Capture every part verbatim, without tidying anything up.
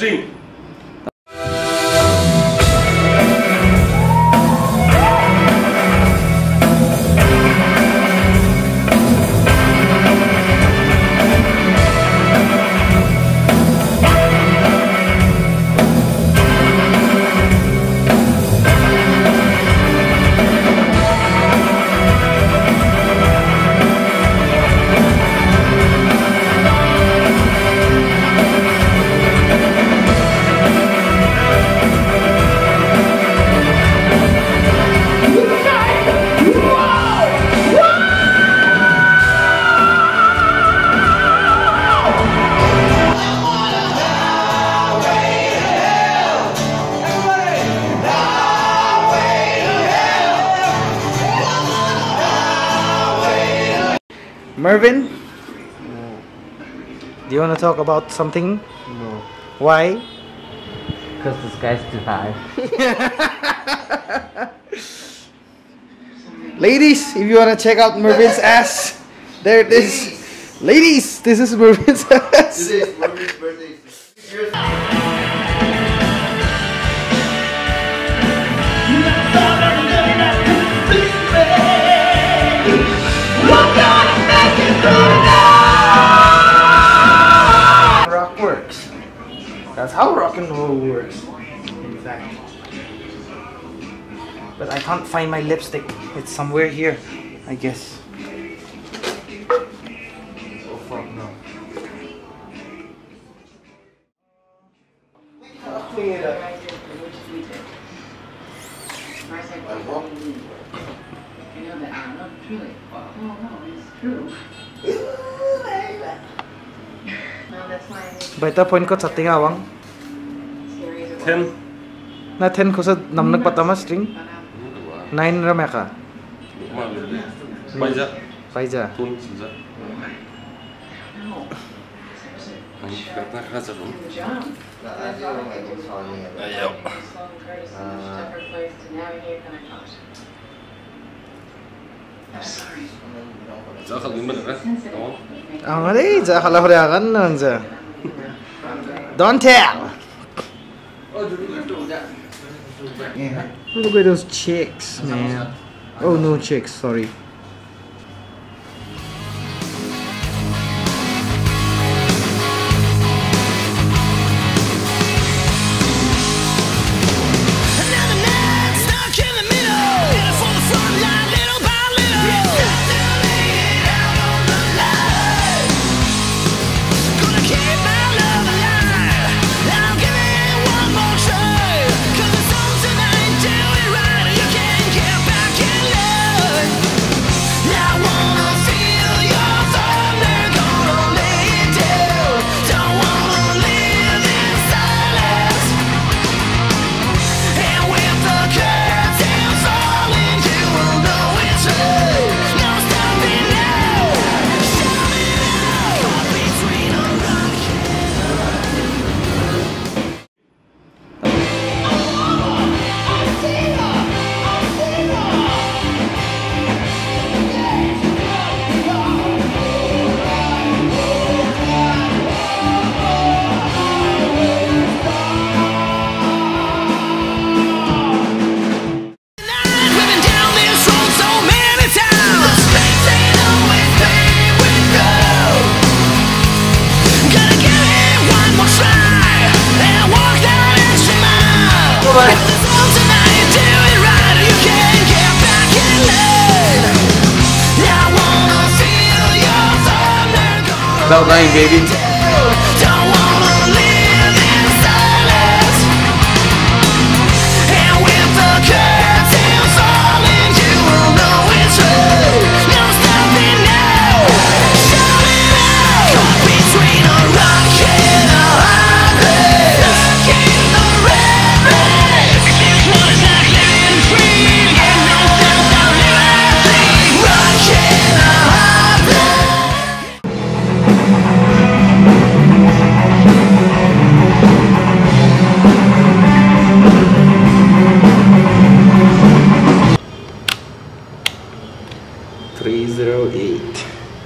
string. Mervin? No. Do you want to talk about something? No. Why? Because the sky's too high. Ladies, if you want to check out Mervin's ass, there it is. Ladies, this is Mervin's ass. This is Mervin's birthday. Rock works. That's how rock and roll works, in fact. But I can't find my lipstick. It's somewhere here, I guess. Oh fuck no. I'll clean it up. Baita point ko sa tingawang. ten. Na ten ko sa namnag patama string. nine rameka. Paija. Paija. Tun 진짜. 아니 그렇다 하자고. 아요. Zakal din ba na? Oo. Ang ali, zakal ako riyakan lang za. Don't tell. Look at those chicks, man. Oh no, chicks. Sorry. About nine, baby. three zero eight.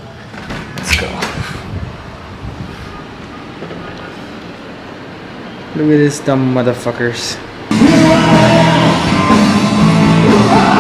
Let's go. Look at this dumb motherfuckers.